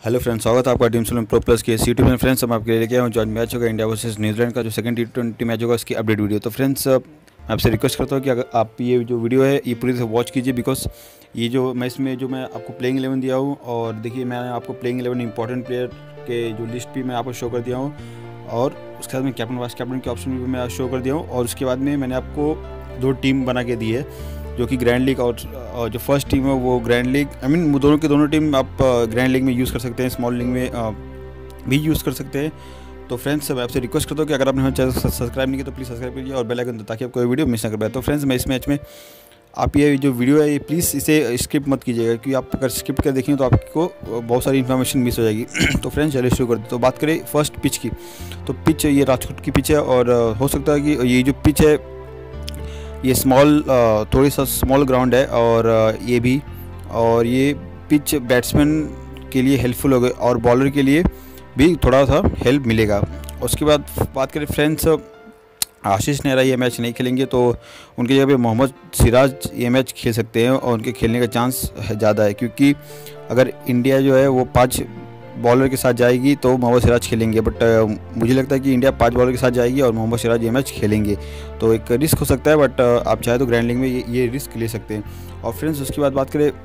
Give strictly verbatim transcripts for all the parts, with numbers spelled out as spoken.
Hello friends, स्वागत है आपका टीम सेवन प्रो प्लस के यूट्यूब में। फ्रेंड्स हम आपके लिए लेके आए हूँ जो आज मैच होगा इंडिया वर्सेस न्यूजीलैंड का, जो सेकंड टी ट्वेंटी मैच होगा उसकी अपडेट वीडियो। तो फ्रेंड्स आपसे रिक्वेस्ट करता हूँ कि अगर आप ये जो वीडियो है ये पूरी तरह वॉच कीजिए, बिकॉज ये जो मैच में जो मैं आपको प्लेइंग इलेवन दिया हूँ, और देखिए मैंने आपको प्लेइंग इलेवन इंपॉर्टेंट प्लेयर के जो लिस्ट भी मैं आपको शो कर दिया हूँ, और उसके बाद में कैप्टन वाइस कैप्टन के ऑप्शन भी मैं शो कर दिया हूँ। और उसके बाद में मैंने आपको दो टीम बना के दी है, जो कि ग्रैंड लीग और जो फर्स्ट टीम है वो ग्रैंड लीग, आई मीन दोनों के दोनों टीम आप ग्रैंड लीग में यूज़ कर सकते हैं, स्मॉल लीग में भी यूज़ कर सकते हैं। तो फ्रेंड्स मैं आपसे रिक्वेस्ट करता हूँ कि अगर आपने हमारे चैनल सब्सक्राइब नहीं किया तो प्लीज़ सब्सक्राइब कीजिए और बेल आइकन दबाइए ताकि आप कोई वीडियो मिस ना कर पाए। तो फ्रेंड्स मैं इस मैच में आप ये जो वीडियो है ये प्लीज़ इसे स्किप मत कीजिएगा, क्योंकि आप अगर स्किप कर देखेंगे तो आपको बहुत सारी इन्फॉर्मेशन मिस हो जाएगी। तो फ्रेंड्स चलिए शुरू करते। तो बात करें फर्स्ट पिच की, तो पिच ये राजकोट की पिच है, और हो सकता है कि ये जो पिच है ये स्मॉल थोड़ी सा स्मॉल ग्राउंड है, और ये भी और ये पिच बैट्समैन के लिए हेल्पफुल होगा और बॉलर के लिए भी थोड़ा सा हेल्प मिलेगा। उसके बाद बात करें फ्रेंड्स, आशीष नेहरा ये मैच नहीं खेलेंगे, तो उनकी जगह पे मोहम्मद सिराज ये मैच खेल सकते हैं और उनके खेलने का चांस ज़्यादा है, क्योंकि अगर इंडिया जो है वो पाँच बॉलर के साथ जाएगी तो मोहम्मद सिराज खेलेंगे, बट मुझे लगता है कि इंडिया पांच बॉलर के साथ जाएगी और मोहम्मद सिराज ये मैच खेलेंगे, तो एक रिस्क हो सकता है, बट आप चाहे तो ग्रैंड लीग में ये, ये रिस्क ले सकते हैं। और फ्रेंड्स उसके बाद बात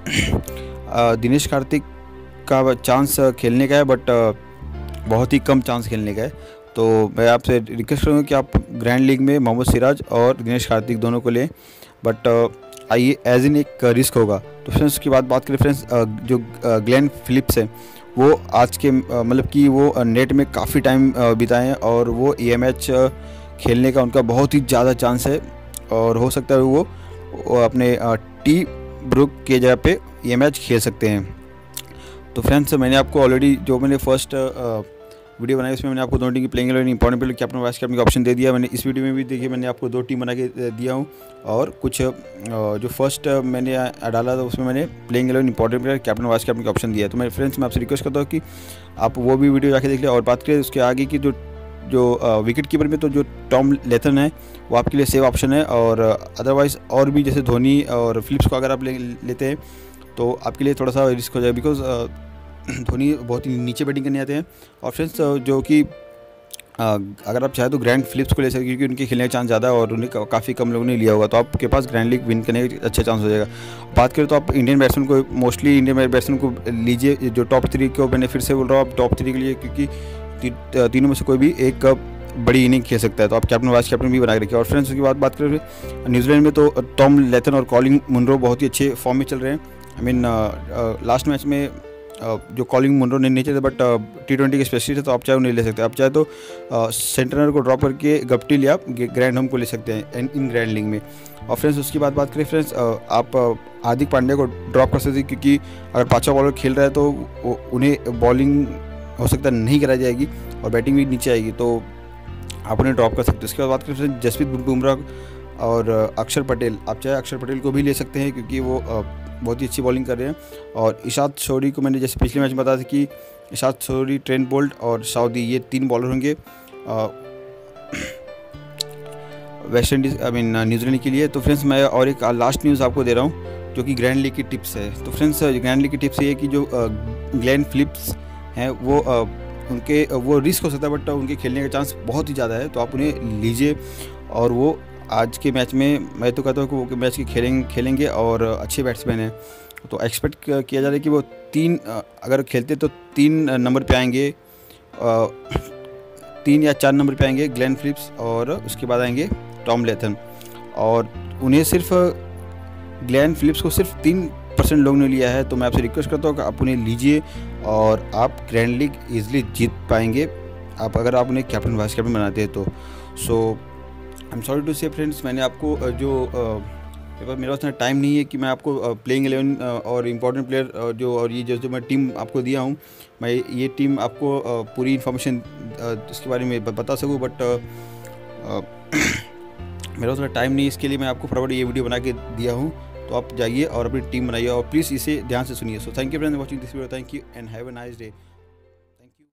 करें दिनेश कार्तिक का चांस खेलने का है, बट बहुत ही कम चांस खेलने का है, तो मैं आपसे रिक्वेस्ट करूँगा कि आप ग्रैंड लीग में मोहम्मद सिराज और दिनेश कार्तिक दोनों को लें, बट आइए एज इन एक रिस्क होगा। तो फ्रेंड्स उसके बाद बात करें फ्रेंड्स, जो ग्लेन फिलिप्स है वो आज के मतलब कि वो नेट में काफ़ी टाइम बिताए हैं, और वो ये मैच खेलने का उनका बहुत ही ज़्यादा चांस है, और हो सकता है वो, वो अपने टी ब्रुक के जगह पे ये मैच खेल सकते हैं। तो फ्रेंड्स मैंने आपको ऑलरेडी जो मैंने फर्स्ट वीडियो बनाई उसमें मैंने आपको दोनों टीम की playing eleven important player captain vice captain का ऑप्शन दे दिया। मैंने इस वीडियो में भी देखिए मैंने आपको दो टीम बना के दिया हूँ, और कुछ जो फर्स्ट मैंने डाला था उसमें मैंने playing eleven important player captain vice captain का ऑप्शन दिया। तो मेरे फ्रेंड्स मैं आपसे रिक्वेस्ट करता हूँ कि आप वो भी वीडियो जाके देख लें। और बात करें उसके आगे की, जो जो विकेट कीपर में तो जो टॉम लेथन है वो आपके लिए सेफ ऑप्शन है, और अदरवाइज़ और भी जैसे धोनी और फिलिप्स को अगर आप ले लेते हैं तो आपके लिए थोड़ा सा रिस्क हो जाएगा, बिकॉज धोनी बहुत ही नीचे बैटिंग करने आते हैं। और फ्रेंड्स जो कि अगर आप चाहें तो ग्रैंड फिलिप्स को ले सकते हैं, क्योंकि उनके खेलने का चांस ज़्यादा है और उन्हें काफ़ी कम लोगों ने लिया होगा, तो आपके पास ग्रैंड लीग विन करने का अच्छा चांस हो जाएगा। बात करें तो आप इंडियन बैट्समैन को, मोस्टली इंडियन बैट्समैन को लीजिए, जो टॉप थ्री को मैंने फिर से बोल रहा हूँ आप टॉप थ्री के लिए, क्योंकि ती, तीनों में से कोई भी एक बड़ी इनिंग खेल सकता है, तो आप कैप्टन वाइस कैप्टन भी बना के रखिए। और फ्रेंड्स उसके बाद बात करें न्यूजीलैंड में, तो टॉम लेथन और कॉलिन मुनरो बहुत ही अच्छे फॉर्म में चल रहे हैं। आई मीन लास्ट मैच में जो कॉलिंग मुनरो ने नीचे थे, बट टी ट्वेंटी के स्पेशलिस्ट है, तो आप चाहे उन्हें ले सकते हैं। आप चाहे तो सेंटनर को ड्रॉप करके गप्टी लिया आप ग्रैंड होम को ले सकते हैं इन ग्रैंड लीग में। और फ्रेंड्स उसकी बात बात करें फ्रेंड्स, आप हार्दिक पांड्या को ड्रॉप कर सकते हैं, क्योंकि अगर पांचवा बॉलर खेल रहा है तो उन्हें बॉलिंग हो सकता है नहीं कराई जाएगी और बैटिंग भी नीचे आएगी, तो आप उन्हें ड्रॉप कर सकते हैं। उसके बाद बात करें फ्रेंड्स जसप्रीत बुमराह और अक्षर पटेल, आप चाहे अक्षर पटेल को भी ले सकते हैं, क्योंकि वो बहुत ही अच्छी बॉलिंग कर रहे हैं। और इशांत शोरी को मैंने जैसे पिछले मैच में बताया था कि इशांत शोरी, ट्रेंट बोल्ट और साउदी ये तीन बॉलर होंगे West Indies I mean New Zealand के लिए। तो फ्रेंड्स मैं और एक लास्ट न्यूज़ आपको दे रहा हूँ, जो कि ग्रैंड लीग की टिप्स है। तो फ्रेंड्स ग्रैंड लीग की टिप्स ये है कि जो ग्लेन फिलिप्स हैं वो उनके वो रिस्क हो सकता है, बट उनके खेलने का चांस बहुत ही ज़्यादा है, तो आप उन्हें लीजिए। और वो आज के मैच में मैं तो कहता हूँ कि वो मैच के खेलेंगे खेलेंगे और अच्छे बैट्समैन हैं, तो एक्सपेक्ट किया जा रहा है कि वो तीन अगर खेलते तो तीन नंबर पे आएंगे, तीन या चार नंबर पे आएंगे ग्लेन फिलिप्स, और उसके बाद आएंगे टॉम लेथन। और उन्हें सिर्फ ग्लेन फिलिप्स को सिर्फ तीन परसेंट लोगों ने लिया है, तो मैं आपसे रिक्वेस्ट करता हूँ कि आप उन्हें लीजिए और आप ग्रैंड लीग ईजिली जीत पाएंगे, आप अगर आप उन्हें कैप्टन वाइस कैप्टन बनाते हैं तो। So I am sorry to say friends, मैंने आपको जो मेरे पास टाइम नहीं है कि मैं आपको प्लेइंग इलेवन और इम्पोर्टेंट प्लेयर जो और ये जो जो मैं टीम आपको दिया हूँ, मैं ये टीम आपको पूरी इन्फॉर्मेशन इसके बारे में बता सकूँ, बट मेरे पास टाइम नहीं, इसके लिए मैं आपको फटाफट ये वीडियो बना के दिया हूँ, तो आप जाइए और अपनी टीम बनाइए, और प्लीज़ इसे ध्यान से सुनिए। So thank you friends watching this video, thank you and have a nice day.